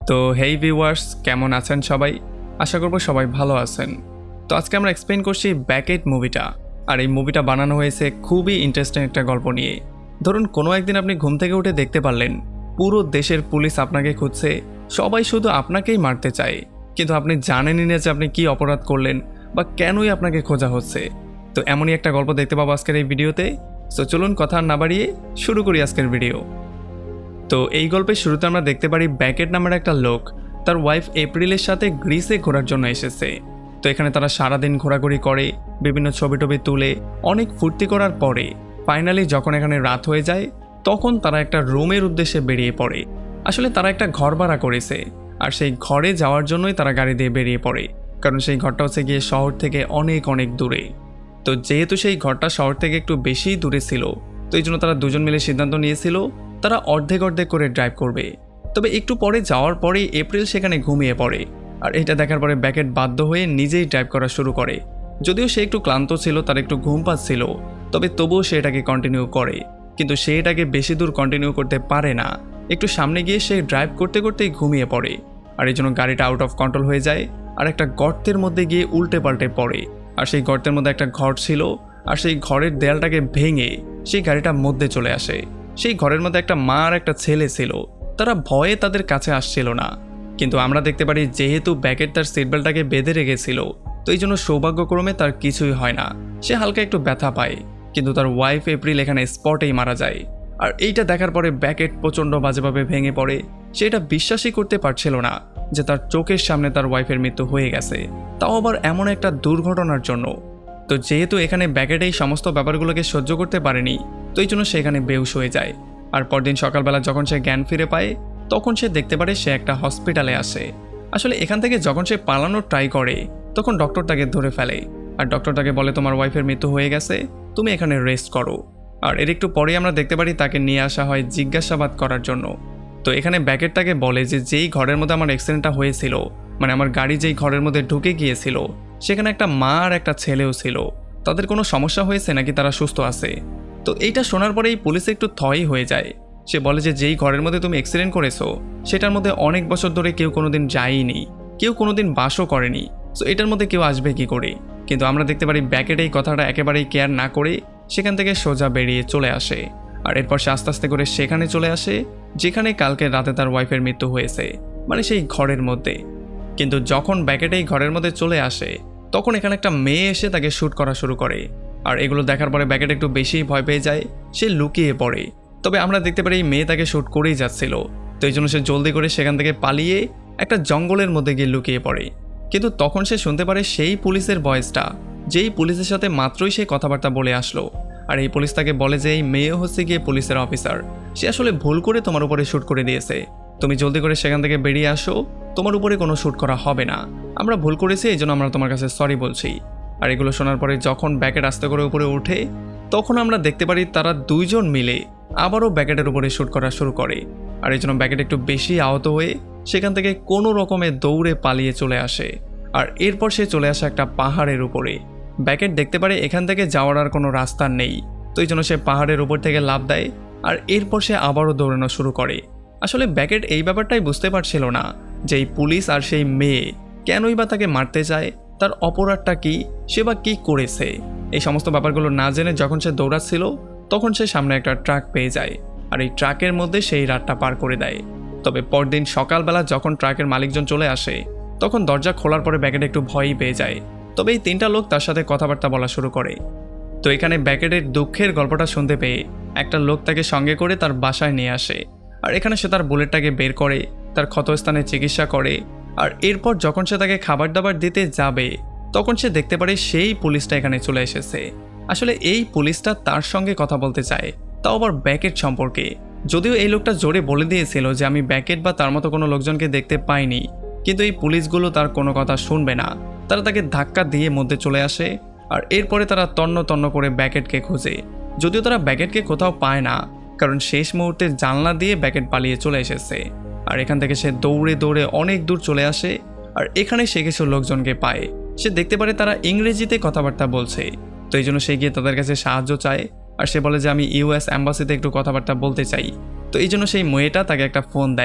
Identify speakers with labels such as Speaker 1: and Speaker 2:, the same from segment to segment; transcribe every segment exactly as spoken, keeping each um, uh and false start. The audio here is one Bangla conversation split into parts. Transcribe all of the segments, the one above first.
Speaker 1: তো হেই ভিউয়ার্স, কেমন আছেন সবাই? আশা করব সবাই ভালো আছেন। তো আজকে আমরা এক্সপ্লেইন করছি ব্যাকেট মুভিটা। আর এই মুভিটা বানানো হয়েছে খুবই ইন্টারেস্টিং একটা গল্প নিয়ে। ধরুন কোনো একদিন আপনি ঘুম থেকে উঠে দেখতে পারলেন পুরো দেশের পুলিশ আপনাকে খুঁজছে, সবাই শুধু আপনাকেই মারতে চায়, কিন্তু আপনি জানেনই না যে আপনি কী অপরাধ করলেন বা কেনই আপনাকে খোঁজা হচ্ছে। তো এমনই একটা গল্প দেখতে পাবো আজকের এই ভিডিওতে। সো চলুন কথা না বাড়িয়ে শুরু করি আজকের ভিডিও। তো এই গল্পের শুরুতে আমরা দেখতে পারি ব্যাকেট নামের একটা লোক তার ওয়াইফ এপ্রিলের সাথে গ্রিসে ঘোরার জন্য এসেছে। তো এখানে তারা সারাদিন ঘোরাঘুরি করে, বিভিন্ন ছবি টবি তুলে অনেক ফুর্তি করার পরে ফাইনালি যখন এখানে রাত হয়ে যায় তখন তারা একটা রুমের উদ্দেশ্যে বেরিয়ে পড়ে। আসলে তারা একটা ঘর ভাড়া করেছে আর সেই ঘরে যাওয়ার জন্যই তারা গাড়ি দিয়ে বেরিয়ে পড়ে, কারণ সেই ঘরটা হচ্ছে গিয়ে শহর থেকে অনেক অনেক দূরে। তো যেহেতু সেই ঘরটা শহর থেকে একটু বেশিই দূরে ছিল, তো এই জন্য তারা দুজন মিলে সিদ্ধান্ত নিয়েছিল তারা অর্ধেক অর্ধেক করে ড্রাইভ করবে। তবে একটু পরে যাওয়ার পরেই এপ্রিল সেখানে ঘুমিয়ে পড়ে, আর এটা দেখার পরে ব্যাকেট বাধ্য হয়ে নিজেই ড্রাইভ করা শুরু করে। যদিও সে একটু ক্লান্ত ছিল, তার একটু ঘুম পাচ্ছিল, তবে তবুও সে এটাকে কন্টিনিউ করে। কিন্তু সে এটাকে বেশি দূর কন্টিনিউ করতে পারে না। একটু সামনে গিয়ে সে ড্রাইভ করতে করতেই ঘুমিয়ে পড়ে, আর এই জন্য গাড়িটা আউট অফ কন্ট্রোল হয়ে যায় আর একটা গর্তের মধ্যে গিয়ে উল্টে পাল্টে পড়ে। আর সেই গর্তের মধ্যে একটা ঘর ছিল, আর সেই ঘরের দেয়ালটাকে ভেঙে সেই গাড়িটা মধ্যে চলে আসে। সেই ঘরের মধ্যে একটা মা আর একটা ছেলে ছিল, তারা ভয়ে তাদের কাছে আসছিল না। কিন্তু আমরা দেখতে পারি যেহেতু ব্যাকেট তার সিট বেল্টটাকে বেঁধে রেখেছিল, তো এই জন্য সৌভাগ্যক্রমে তার কিছুই হয় না। সে হালকা একটু ব্যথা পায়, কিন্তু তার ওয়াইফ এপ্রিল এখানে স্পটেই মারা যায়। আর এইটা দেখার পরে ব্যাকেট প্রচণ্ড বাজেভাবে ভেঙে পড়ে। সে এটা বিশ্বাসই করতে পারছিল না যে তার চোখের সামনে তার ওয়াইফের মৃত্যু হয়ে গেছে, তাও আবার এমন একটা দুর্ঘটনার জন্য। তো যেহেতু এখানে ব্যাকেট এই সমস্ত ব্যাপারগুলোকে সহ্য করতে পারেনি, তো এই জন্য সে এখানে বেহুশ হয়ে যায়। আর পরদিন সকালবেলা যখন সে জ্ঞান ফিরে পায় তখন সে দেখতে পারে সে একটা হসপিটালে আসে। আসলে এখান থেকে যখন সে পালানোর ট্রাই করে তখন ডক্টর তাকে ধরে ফেলে, আর ডক্টর তাকে বলে তোমার ওয়াইফের মৃত্যু হয়ে গেছে, তুমি এখানে রেস্ট করো। আর এর একটু পরেই আমরা দেখতে পারি তাকে নিয়ে আসা হয় জিজ্ঞাসাবাদ করার জন্য। তো এখানে ব্যাকেট তাকে বলে যে যেই ঘরের মধ্যে আমার অ্যাক্সিডেন্টটা হয়েছিল, মানে আমার গাড়ি যেই ঘরের মধ্যে ঢুকে গিয়েছিল, সেখানে একটা মা আর একটা ছেলেও ছিল। তাদের কোনো সমস্যা হয়েছে নাকি তারা সুস্থ আছে? তো এইটা শোনার পরেই পুলিশ একটু থই হয়ে যায়। সে বলে যে যেই ঘরের মধ্যে তুমি অ্যাক্সিডেন্ট করেছো সেটার মধ্যে অনেক বছর ধরে কেউ কোনোদিন যায়নি, কেউ কোনোদিন বাসও করেনি, সো এটার মধ্যে কেউ আসবে কি করে? কিন্তু আমরা দেখতে পারি ব্যাকেট এই কথাটা একেবারেই কেয়ার না করে সেখান থেকে সোজা বেরিয়ে চলে আসে। আর এরপর সে আস্তে আস্তে করে সেখানে চলে আসে যেখানে কালকে রাতে তার ওয়াইফের মৃত্যু হয়েছে, মানে সেই ঘরের মধ্যে। কিন্তু যখন ব্যাকেট এই ঘরের মধ্যে চলে আসে তখন এখানে একটা মেয়ে এসে তাকে শ্যুট করা শুরু করে। আর এগুলো দেখার পরে ব্যাকেট একটু বেশি ভয় পেয়ে যায়, সে লুকিয়ে পড়ে। তবে আমরা দেখতে পারি এই মেয়ে তাকে শ্যুট করেই যাচ্ছিল, তো এই জন্য সে জলদি করে সেখান থেকে পালিয়ে একটা জঙ্গলের মধ্যে গিয়ে লুকিয়ে পড়ে। কিন্তু তখন সে শুনতে পারে সেই পুলিশের ভয়েসটা, যেই পুলিশের সাথে মাত্রই সে কথাবার্তা বলে আসলো। আর এই পুলিশ তাকে বলে যে এই মেয়ে হচ্ছে গিয়ে পুলিশের অফিসার, সে আসলে ভুল করে তোমার উপরে শ্যুট করে দিয়েছে, তুমি জলদি করে সেখান থেকে বেরিয়ে আসো, তোমার উপরে কোনো শ্যুট করা হবে না, আমরা ভুল করেছি, এই জন্য আমরা তোমার কাছে সরি বলছি। আর এগুলো শোনার পরে যখন ব্যাকেট আস্তে করে উপরে ওঠে তখন আমরা দেখতে পারি তারা দুইজন মিলে আবারও ব্যাকেটের উপরে শ্যুট করা শুরু করে। আর এই জন্য ব্যাকেট একটু বেশি আহত হয়ে সেখান থেকে কোনো রকমে দৌড়ে পালিয়ে চলে আসে। আর এরপর সে চলে আসে একটা পাহাড়ের উপরে। ব্যাকেট দেখতে পারে এখান থেকে যাওয়ার আর কোনো রাস্তা নেই, তো এই জন্য সে পাহাড়ের উপর থেকে লাফ দেয়। আর এরপর সে আবারও দৌড়ানো শুরু করে। আসলে ব্যাকেট এই ব্যাপারটাই বুঝতে পারছিল না যে এই পুলিশ আর সেই মেয়ে কেনই বা তাকে মারতে চায়, তার অপরাধটা কি, সে বা কী করেছে। এই সমস্ত ব্যাপারগুলো না জেনে যখন সে দৌড়াচ্ছিল তখন সে সামনে একটা ট্রাক পেয়ে যায়, আর এই ট্রাকের মধ্যে সেই রাতটা পার করে দেয়। তবে পরদিন সকালবেলা যখন ট্রাকের মালিকজন চলে আসে তখন দরজা খোলার পরে ব্যাকেট একটু ভয়ই পেয়ে যায়। তবে এই তিনটা লোক তার সাথে কথাবার্তা বলা শুরু করে। তো এখানে ব্যাকেটের দুঃখের গল্পটা শুনতে পেয়ে একটা লোক তাকে সঙ্গে করে তার বাসায় নিয়ে আসে। আর এখানে সে তার বুলেটটাকে বের করে তার ক্ষতস্থানে চিকিৎসা করে। আর এরপর যখন সে তাকে খাবার দাবার দিতে যাবে তখন সে দেখতে পারে সেই পুলিশটা এখানে চলে এসেছে। আসলে এই পুলিশটা তার সঙ্গে কথা বলতে চায়, তাও আবার ব্যাকেট সম্পর্কে। যদিও এই লোকটা জোরে বলে দিয়েছিল যে আমি ব্যাকেট বা তার মতো কোনো লোকজনকে দেখতে পাইনি, কিন্তু এই পুলিশগুলো তার কোনো কথা শুনবে না। তারা তাকে ধাক্কা দিয়ে মধ্যে চলে আসে। আর এরপরে তারা তন্ন তন্ন করে ব্যাকেটকে খোঁজে, যদিও তারা ব্যাকেটকে কোথাও পায় না, কারণ শেষ মুহূর্তে জানলা দিয়ে ব্যাকেট পালিয়ে চলে এসেছে। আর এখান থেকে সে দৌড়ে দৌড়ে অনেক দূর চলে আসে। আর এখানে সে কিছু লোকজনকে পায়, সে দেখতে পারে তারা ইংরেজিতে কথাবার্তা বলছে, তো এই জন্য সে গিয়ে তাদের কাছে সাহায্য চায়। আর সে বলে যে আমি ইউএস অ্যাম্বাসিতে একটু কথাবার্তা বলতে চাই। তো এই জন্য সেই মেয়েটা তাকে একটা ফোন দেয়।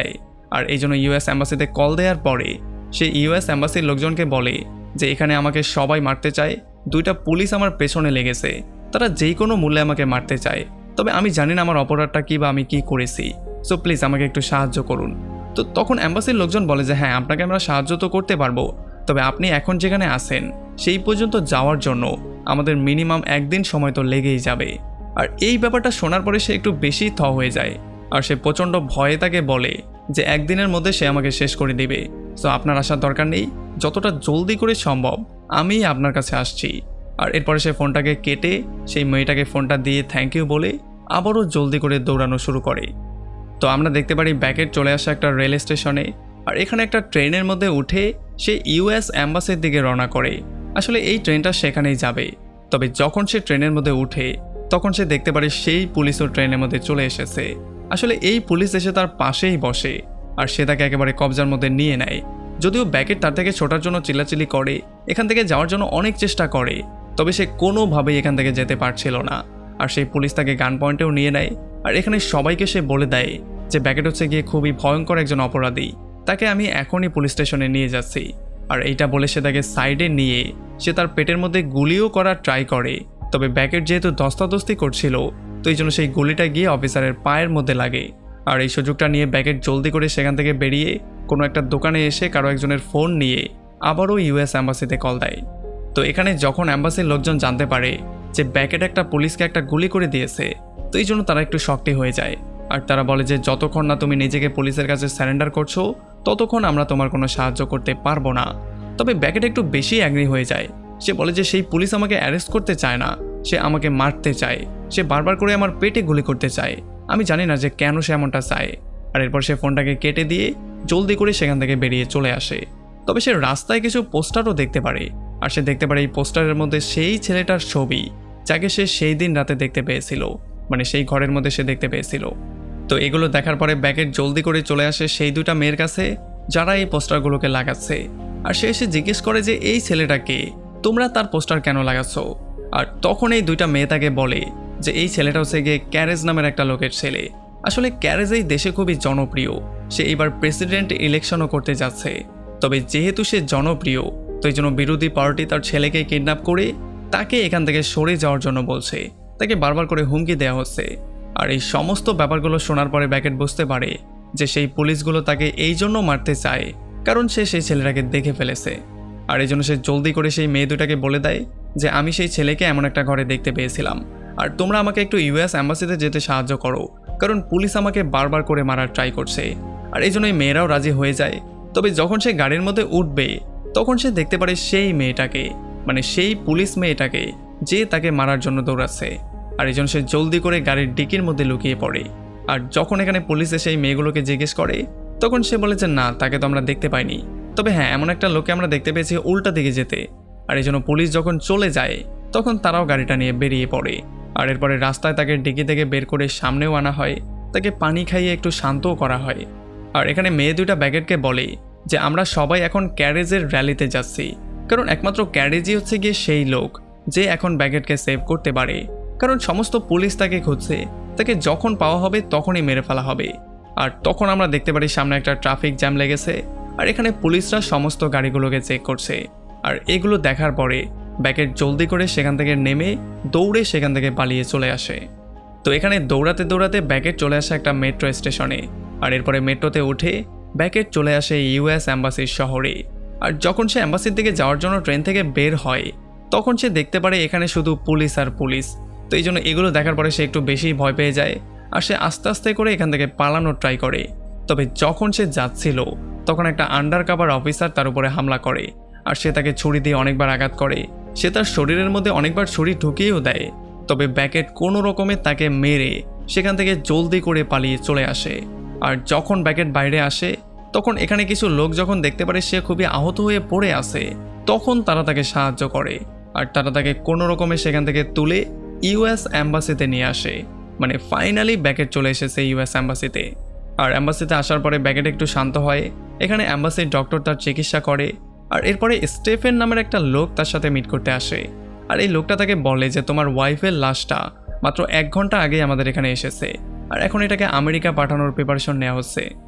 Speaker 1: আর এই জন্য ইউএস অ্যাম্বাসিতে কল দেওয়ার পরে সে ইউএস অ্যাম্বাসির লোকজনকে বলে যে এখানে আমাকে সবাই মারতে চায়, দুইটা পুলিশ আমার পেছনে লেগেছে, তারা যেই কোনো মূল্যে আমাকে মারতে চায়, তবে আমি জানি না আমার অপরাধটা কী বা আমি কী করেছি, সো প্লিজ আমাকে একটু সাহায্য করুন। তো তখন অ্যাম্বাসির লোকজন বলে যে হ্যাঁ আপনাকে আমরা সাহায্য তো করতে পারবো, তবে আপনি এখন যেখানে আছেন সেই পর্যন্ত যাওয়ার জন্য আমাদের মিনিমাম একদিন সময় তো লেগেই যাবে। আর এই ব্যাপারটা শোনার পরে সে একটু বেশি থ হয়ে যায় আর সে প্রচণ্ড ভয়ে তাকে বলে যে একদিনের মধ্যে সে আমাকে শেষ করে দিবে, সো আপনার আসার দরকার নেই, যতটা জলদি করে সম্ভব আমি আপনার কাছে আসছি। আর এরপরে সে ফোনটাকে কেটে সেই মেয়েটাকে ফোনটা দিয়ে থ্যাংক ইউ বলে আবারও জলদি করে দৌড়ানো শুরু করে। তো আমরা দেখতে পারি ব্যাকেট চলে আসে একটা রেল স্টেশনে, আর এখানে একটা ট্রেনের মধ্যে উঠে সে ইউএস অ্যাম্বাসির দিকে রওনা করে। আসলে এই ট্রেনটা সেখানেই যাবে, তবে যখন সে ট্রেনের মধ্যে উঠে তখন সে দেখতে পারে সেই পুলিশও ট্রেনের মধ্যে চলে এসেছে। আসলে এই পুলিশ এসে তার পাশেই বসে আর সে তাকে একেবারে কবজার মধ্যে নিয়ে নেয়। যদিও ব্যাকেট তার থেকে ছোটার জন্য চিল্লাচিল্লি করে, এখান থেকে যাওয়ার জন্য অনেক চেষ্টা করে, তবে সে কোনোভাবেই এখান থেকে যেতে পারছিল না। আর সেই পুলিশ তাকে গান পয়েন্টেও নিয়ে নেয় আর এখানে সবাইকে সে বলে দেয় যে ব্যাকেট হচ্ছে গিয়ে খুবই ভয়ঙ্কর একজন অপরাধী, তাকে আমি এখনই পুলিশ স্টেশনে নিয়ে যাচ্ছি। আর এইটা বলে সে তাকে সাইডে নিয়ে সে তার পেটের মধ্যে গুলিও করার ট্রাই করে, তবে ব্যাকেট যেহেতু ধস্তাধস্তি করছিল তো এই জন্য সেই গুলিটা গিয়ে অফিসারের পায়ের মধ্যে লাগে। আর এই সুযোগটা নিয়ে ব্যাকেট জলদি করে সেখান থেকে বেরিয়ে কোনো একটা দোকানে এসে কারো একজনের ফোন নিয়ে আবারও ইউএস অ্যাম্বাসিতে কল দেয়। তো এখানে যখন অ্যাম্বাসির লোকজন জানতে পারে যে ব্যাকেট একটা পুলিশকে একটা গুলি করে দিয়েছে, তো এই জন্য তারা একটু শক্তি হয়ে যায় আর তারা বলে যে যতক্ষণ না তুমি নিজেকে পুলিশের কাছে স্যারেন্ডার করছো ততক্ষণ আমরা তোমার কোনো সাহায্য করতে পারবো না। তবে ব্যাকেট একটু বেশি অ্যাগ্রি হয়ে যায়, সে বলে যে সেই পুলিশ আমাকে অ্যারেস্ট করতে চায় না, সে আমাকে মারতে চায়, সে বারবার করে আমার পেটে গুলি করতে চায়, আমি জানি না যে কেন সে এমনটা চায়। আর এরপর সে ফোনটাকে কেটে দিয়ে জলদি করে সেখান থেকে বেরিয়ে চলে আসে। তবে সে রাস্তায় কিছু পোস্টারও দেখতে পারে আর সে দেখতে পারে এই পোস্টারের মধ্যে সেই ছেলেটার ছবি যাকে সে সেই দিন রাতে দেখতে পেয়েছিল, মানে সেই ঘরের মধ্যে সে দেখতে পেয়েছিল। তো এগুলো দেখার পরে ব্যাকেট জলদি করে চলে আসে সেই দুটা মেয়ের কাছে যারা এই পোস্টারগুলোকে লাগাচ্ছে, আর সে এসে জিজ্ঞেস করে যে এই ছেলেটাকে তোমরা তার পোস্টার কেন লাগাচ্ছ। আর তখন এই দুইটা মেয়ে তাকে বলে যে এই ছেলেটা হচ্ছে গিয়ে ক্যারেজ নামের একটা লোকের ছেলে। আসলে ক্যারেজ এই দেশে খুবই জনপ্রিয়, সে এবার প্রেসিডেন্ট ইলেকশনও করতে যাচ্ছে, তবে যেহেতু সে জনপ্রিয় তো এই জন্য বিরোধী পার্টি তার ছেলেকে কিডন্যাপ করে তাকে এখান থেকে সরে যাওয়ার জন্য বলছে, তাকে বারবার করে হুমকি দেওয়া হচ্ছে। আর এই সমস্ত ব্যাপারগুলো শোনার পরে ব্যাকেট বুঝতে পারে যে সেই পুলিশগুলো তাকে এই জন্য মারতে চায় কারণ সে সেই ছেলেটাকে দেখে ফেলেছে। আর এই জন্য সে জলদি করে সেই মেয়ে দুটাকে বলে দেয় যে আমি সেই ছেলেকে এমন একটা ঘরে দেখতে পেয়েছিলাম আর তোমরা আমাকে একটু ইউএস অ্যাম্বাসিতে যেতে সাহায্য করো, কারণ পুলিশ আমাকে বারবার করে মারার ট্রাই করছে। আর এই জন্য এই মেয়েরাও রাজি হয়ে যায়। তবে যখন সে গাড়ির মধ্যে উঠবে তখন সে দেখতে পারে সেই মেয়েটাকে, মানে সেই পুলিশ মেয়েটাকে যে তাকে মারার জন্য দৌড়াচ্ছে। আর এই জন্য সে জলদি করে গাড়ির ডিকির মধ্যে লুকিয়ে পড়ে। আর যখন এখানে পুলিশ এসে এই মেয়েগুলোকে জিজ্ঞেস করে তখন সে বলে যে না, তাকে তো আমরা দেখতে পাইনি, তবে হ্যাঁ এমন একটা লোককে আমরা দেখতে পেয়েছি উল্টা দিকে যেতে। আর এই জন্য পুলিশ যখন চলে যায় তখন তারাও গাড়িটা নিয়ে বেরিয়ে পড়ে। আর এরপরে রাস্তায় তাকে ডিকি থেকে বের করে সামনেও আনা হয়, তাকে পানি খাইয়ে একটু শান্তও করা হয়। আর এখানে মেয়ে দুইটা ব্যাকেটকে বলে যে আমরা সবাই এখন ক্যারেজের র্যালিতে যাচ্ছি, কারণ একমাত্র ক্যারেজই হচ্ছে গিয়ে সেই লোক যে এখন ব্যাকেটকে সেভ করতে পারে, কারণ সমস্ত পুলিশ তাকে খুঁজছে, তাকে যখন পাওয়া হবে তখনই মেরে ফেলা হবে। আর তখন আমরা দেখতে পারি সামনে একটা ট্রাফিক জ্যাম লেগেছে আর এখানে পুলিশরা সমস্ত গাড়িগুলোকে চেক করছে। আর এগুলো দেখার পরে ব্যাকেট জলদি করে সেখান থেকে নেমে দৌড়ে সেখান থেকে পালিয়ে চলে আসে। তো এখানে দৌড়াতে দৌড়াতে ব্যাকেট চলে আসে একটা মেট্রো স্টেশনে। আর এরপরে মেট্রোতে উঠে ব্যাকেট চলে আসে ইউএস অ্যাম্বাসির শহরে। আর যখন সে অ্যাম্বাসির দিকে যাওয়ার জন্য ট্রেন থেকে বের হয় তখন সে দেখতে পারে এখানে শুধু পুলিশ আর পুলিশ। তো এই জন্য এগুলো দেখার পরে সে একটু বেশি ভয় পেয়ে যায় আর সে আস্তে আস্তে করে এখান থেকে পালানোর ট্রাই করে। তবে যখন সে যাচ্ছিল তখন একটা আন্ডার কাভার অফিসার তার উপরে হামলা করে আর সে তাকে ছুরি দিয়ে অনেকবার আঘাত করে, সে তার শরীরের মধ্যে অনেকবার ছুরি ঢুকিয়েও দেয়। তবে ব্যাকেট কোনো রকমে তাকে মেরে সেখান থেকে জলদি করে পালিয়ে চলে আসে। আর যখন ব্যাকেট বাইরে আসে তখন এখানে কিছু লোক যখন দেখতে পারে সে খুবই আহত হয়ে পড়ে আছে তখন তারা তাকে সাহায্য করে আর তারা তাকে কোনো রকমে সেখান থেকে তুলে ইউএস অ্যাম্বাসিতে নিয়ে আসে। মানে ফাইনালি ব্যাকেট চলে এসেছে ইউএস অ্যাম্বাসিতে। আর অ্যাম্বাসিতে আসার পরে ব্যাকেট একটু শান্ত হয়, এখানে অ্যাম্বাসির ডক্টর তার চিকিৎসা করে। আর এরপরে স্টেফেন নামের একটা লোক তার সাথে মিট করতে আসে আর এই লোকটা তাকে বলে যে তোমার ওয়াইফের লাশটা মাত্র এক ঘন্টা আগে আমাদের এখানে এসেছে আর এখন এটাকে আমেরিকা পাঠানোর প্রিপারেশন নেওয়া হচ্ছে।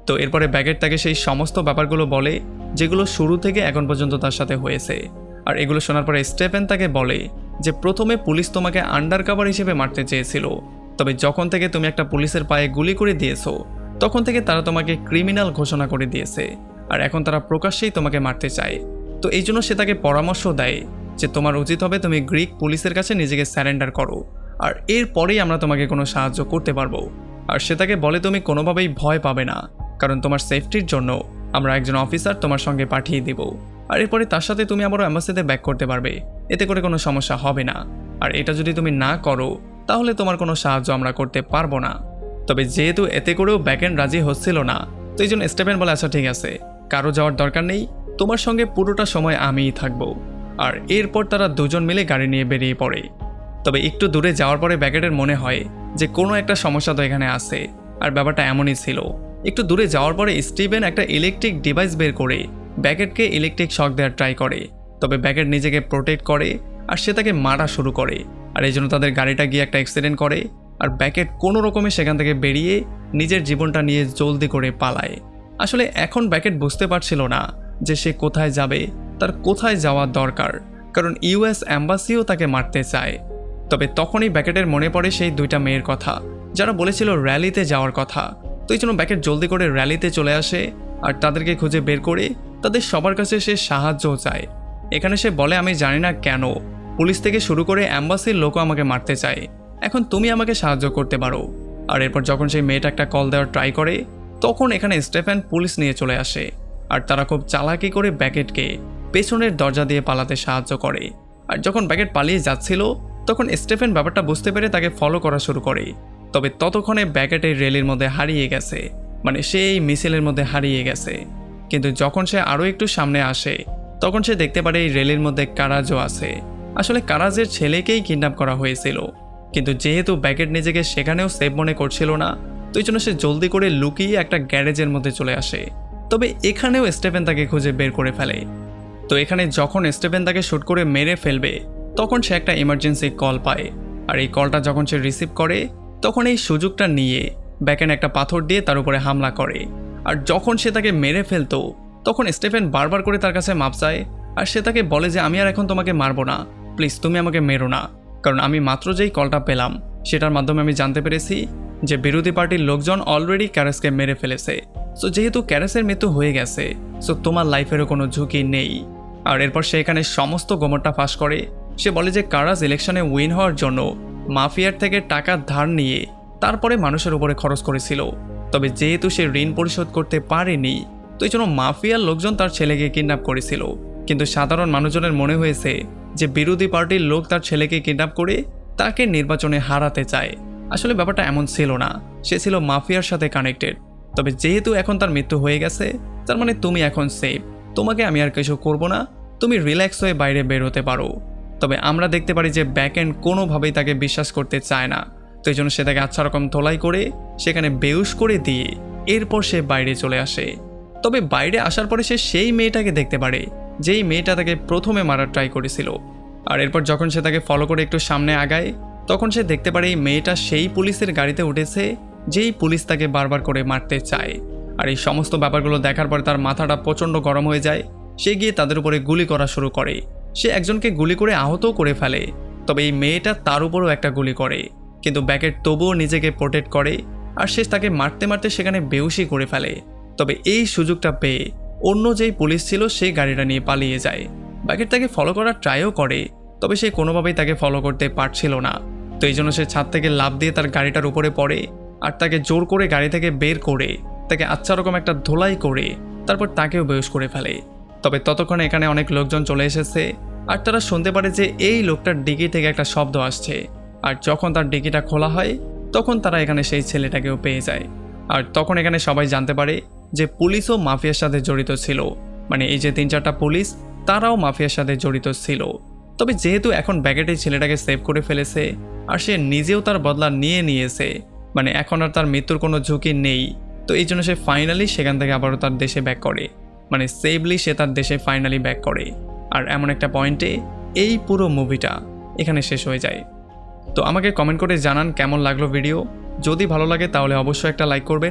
Speaker 1: তো এরপরে ব্যাকেট তাকে সেই সমস্ত ব্যাপারগুলো বলে যেগুলো শুরু থেকে এখন পর্যন্ত তার সাথে হয়েছে। আর এগুলো শোনার পরে স্টেফেন তাকে বলে যে প্রথমে পুলিশ তোমাকে আন্ডার কাভার হিসেবে মারতে চেয়েছিল, তবে যখন থেকে তুমি একটা পুলিশের পায়ে গুলি করে দিয়েছো তখন থেকে তারা তোমাকে ক্রিমিনাল ঘোষণা করে দিয়েছে, আর এখন তারা প্রকাশ্যেই তোমাকে মারতে চায়। তো এই জন্য সে তাকে পরামর্শ দেয় যে তোমার উচিত হবে তুমি গ্রিক পুলিশের কাছে নিজেকে স্যারেন্ডার করো, আর এরপরেই আমরা তোমাকে কোনো সাহায্য করতে পারবো। আর সে তাকে বলে তুমি কোনোভাবেই ভয় পাবে না, কারণ তোমার সেফটির জন্য আমরা একজন অফিসার তোমার সঙ্গে পাঠিয়ে দেব, আর এরপরে তার সাথে তুমি আবারও অ্যাম্বাসিতে ব্যাক করতে পারবে, এতে করে কোনো সমস্যা হবে না। আর এটা যদি তুমি না করো তাহলে তোমার কোনো সাহায্য আমরা করতে পারবো না। তবে যেহেতু এতে করেও ব্যাকেন্ড রাজি হচ্ছিল না, তো এই জন্য স্টেফেন বলে আচ্ছা ঠিক আছে, কারো যাওয়ার দরকার নেই, তোমার সঙ্গে পুরোটা সময় আমিই থাকবো। আর এরপর তারা দুজন মিলে গাড়ি নিয়ে বেরিয়ে পড়ে। তবে একটু দূরে যাওয়ার পরে ব্যাকেটের মনে হয় যে কোনো একটা সমস্যা তো এখানে আছে, আর ব্যাপারটা এমনই ছিল। একটু দূরে যাওয়ার পরে স্টিভেন একটা ইলেকট্রিক ডিভাইস বের করে ব্যাকেটকে ইলেকট্রিক শক দেওয়ার ট্রাই করে, তবে ব্যাকেট নিজেকে প্রোটেক্ট করে আর সে তাকে মারা শুরু করে। আর এই জন্য তাদের গাড়িটা গিয়ে একটা অ্যাক্সিডেন্ট করে, আর ব্যাকেট কোনো রকমে সেখান থেকে বেরিয়ে নিজের জীবনটা নিয়ে জলদি করে পালায়। আসলে এখন ব্যাকেট বুঝতে পারছিল না যে সে কোথায় যাবে, তার কোথায় যাওয়া দরকার, কারণ ইউএস অ্যাম্বাসিও তাকে মারতে চায়। তবে তখনই ব্যাকেটের মনে পড়ে সেই দুইটা মেয়ের কথা যারা বলেছিল র্যালিতে যাওয়ার কথা। তো এই জন্য ব্যাকেট জলদি করে র্যালিতে চলে আসে আর তাদেরকে খুঁজে বের করে তাদের সবার কাছে সে সাহায্যও চায়। এখানে সে বলে আমি জানি না কেন পুলিশ থেকে শুরু করে অ্যাম্বাসির লোকও আমাকে মারতে চায়, এখন তুমি আমাকে সাহায্য করতে পারো। আর এরপর যখন সেই মেয়েটা একটা কল দেওয়ার ট্রাই করে তখন এখানে স্টেফেন পুলিশ নিয়ে চলে আসে, আর তারা খুব চালাকি করে ব্যাকেটকে পেছনের দরজা দিয়ে পালাতে সাহায্য করে। আর যখন ব্যাকেট পালিয়ে যাচ্ছিল তখন স্টেফেন ব্যাপারটা বুঝতে পেরে তাকে ফলো করা শুরু করে। তবে ততক্ষণে ব্যাকেট এই রেলের মধ্যে হারিয়ে গেছে, মানে সে এই মিছিলের মধ্যে হারিয়ে গেছে। কিন্তু যখন সে আরও একটু সামনে আসে তখন সে দেখতে পারে এই রেলের মধ্যে কারাজও আছে। আসলে কারাজের ছেলেকেই কিডন্যাপ করা হয়েছিল, কিন্তু যেহেতু ব্যাকেট নিজেকে সেখানেও সেফ মনে করছিল না, তো এই জন্য সে জলদি করে লুকিয়ে একটা গ্যারেজের মধ্যে চলে আসে। তবে এখানেও স্টেফেন তাকে খুঁজে বের করে ফেলে। তো এখানে যখন স্টেফেন তাকে শ্যুট করে মেরে ফেলবে তখন সে একটা ইমার্জেন্সি কল পায়, আর এই কলটা যখন সে রিসিভ করে তখন এই সুযোগটা নিয়ে ব্যাকেন একটা পাথর দিয়ে তার উপরে হামলা করে। আর যখন সে তাকে মেরে ফেলতো তখন স্টেফেন বারবার করে তার কাছে মাপ চায়, আর সে তাকে বলে যে আমি আর এখন তোমাকে মারবো না, প্লিজ তুমি আমাকে মেরো না, কারণ আমি মাত্র যেই কলটা পেলাম সেটার মাধ্যমে আমি জানতে পেরেছি যে বিরোধী পার্টির লোকজন অলরেডি ক্যারেসকে মেরে ফেলেছে। সো যেহেতু ক্যারেসের মৃত্যু হয়ে গেছে, সো তোমার লাইফেরও কোনো ঝুঁকি নেই। আর এরপর সে এখানে সমস্ত গোমরটা ফাঁস করে। সে বলে যে কারাজ ইলেকশনে উইন হওয়ার জন্য মাফিয়ার থেকে টাকা ধার নিয়ে তারপরে মানুষের উপরে খরচ করেছিল, তবে যেহেতু সে ঋণ পরিশোধ করতে পারেনি তো এই জন্য মাফিয়ার লোকজন তার ছেলেকে কিডন্যাপ করেছিল। কিন্তু সাধারণ মানুষজনের মনে হয়েছে যে বিরোধী পার্টির লোক তার ছেলেকে কিডন্যাপ করে তাকে নির্বাচনে হারাতে চায়। আসলে ব্যাপারটা এমন ছিল না, সে ছিল মাফিয়ার সাথে কানেক্টেড। তবে যেহেতু এখন তার মৃত্যু হয়ে গেছে তার মানে তুমি এখন সেফ, তোমাকে আমি আর কিছু করব না, তুমি রিল্যাক্স হয়ে বাইরে বের হতে পারো। তবে আমরা দেখতে পারি যে ব্যাকএন্ড কোনোভাবেই তাকে বিশ্বাস করতে চায় না, তো এই জন্য সে তাকে আচ্ছা রকম ধোলাই করে সেখানে বেউস করে দিয়ে এরপর সে বাইরে চলে আসে। তবে বাইরে আসার পরে সে সেই মেয়েটাকে দেখতে পারে যেই মেয়েটা তাকে প্রথমে মারার ট্রাই করেছিল। আর এরপর যখন সে তাকে ফলো করে একটু সামনে আগায় তখন সে দেখতে পারে এই মেয়েটা সেই পুলিশের গাড়িতে উঠেছে যেই পুলিশ তাকে বারবার করে মারতে চায়। আর এই সমস্ত ব্যাপারগুলো দেখার পর তার মাথাটা প্রচণ্ড গরম হয়ে যায়। সে গিয়ে তাদের উপরে গুলি করা শুরু করে, সে একজনকে গুলি করে আহতও করে ফেলে। তবে এই মেয়েটা তার উপরও একটা গুলি করে, কিন্তু ব্যাকেট তবুও নিজেকে প্রোটেক্ট করে আর সে তাকে মারতে মারতে সেখানে বেহুশি করে ফেলে। তবে এই সুযোগটা পেয়ে অন্য যেই পুলিশ ছিল সেই গাড়িটা নিয়ে পালিয়ে যায়। ব্যাকেট তাকে ফলো করার ট্রাইও করে, তবে সে কোনোভাবেই তাকে ফলো করতে পারছিল না। তো এই জন্য সে ছাদ থেকে লাফ দিয়ে তার গাড়িটার উপরে পড়ে আর তাকে জোর করে গাড়ি থেকে বের করে তাকে আচ্ছা রকম একটা ধোলাই করে তারপর তাকেও বেহুশ করে ফেলে। তবে ততক্ষণে এখানে অনেক লোকজন চলে এসেছে আর তারা শুনতে পারে যে এই লোকটার ডিকি থেকে একটা শব্দ আসছে। আর যখন তার ডিকিটা খোলা হয় তখন তারা এখানে সেই ছেলেটাকেও পেয়ে যায়। আর তখন এখানে সবাই জানতে পারে যে পুলিশও মাফিয়ার সাথে জড়িত ছিল, মানে এই যে তিন চারটা পুলিশ তারাও মাফিয়ার সাথে জড়িত ছিল। তবে যেহেতু এখন ব্যাকেট এই ছেলেটাকে সেভ করে ফেলেছে আর সে নিজেও তার বদলা নিয়ে নিয়েছে, মানে এখন আর তার মৃত্যুর কোনো ঝুঁকি নেই, তো এই জন্য সে ফাইনালি সেখান থেকে আবারও তার দেশে ব্যাক করে, মানে সেভলি সে তার দেশে ফাইনালি ব্যাক করে। আর এমন একটা পয়েন্টে এই পুরো মুভিটা এখানে শেষ হয়ে যায়। তো আমাকে কমেন্ট করে জানান কেমন লাগলো ভিডিও। যদি ভালো লাগে তাহলে অবশ্যই একটা লাইক করবেন,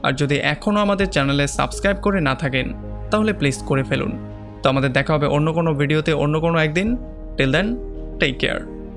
Speaker 1: আর যদি এখনও আমাদের চ্যানেলে সাবস্ক্রাইব করে না থাকেন তাহলে প্লিজ করে ফেলুন। তো আমাদের দেখা হবে অন্য কোনো ভিডিওতে অন্য কোনো একদিন। Till then, take care.